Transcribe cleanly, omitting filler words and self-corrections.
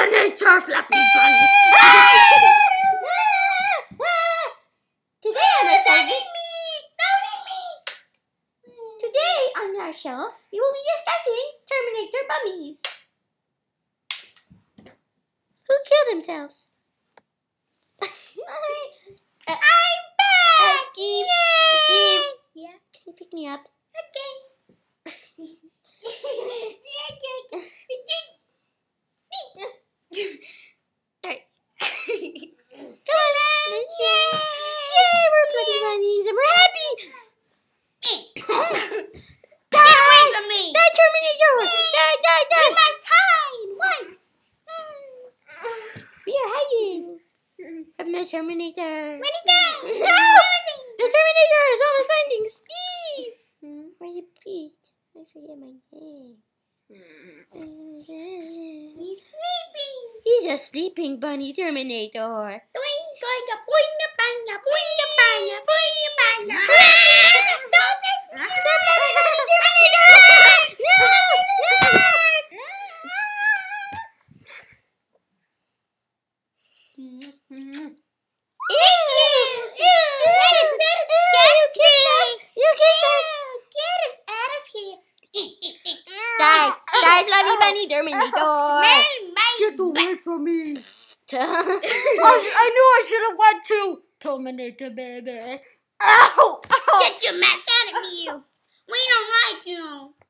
Terminator, fluffy bunny. Today on our segment, today on our show, we will be discussing Terminator Bunnies. Who killed themselves? I'm back! Steve. Yay! Steve. Yeah. Can you pick me up? Okay. Come on, let's go. Yay, we're fluffy bunnies and we're happy. Get away from me! Die, Terminator! Die! We must hide once! We are hiding from the Terminator. Where'd he go? No! The Terminator is almost finding Steve! Where's your feet? I forget my name. He's sleeping! He's a sleeping bunny Terminator. Doing boinga boinga banga boinga banga boinga banga. Don't take me! Terminator! Die, fluffy bunny Terminator! Get away from me! I knew I should have won too! Terminator, baby! Ow! Get your mouth out of here! We don't like you!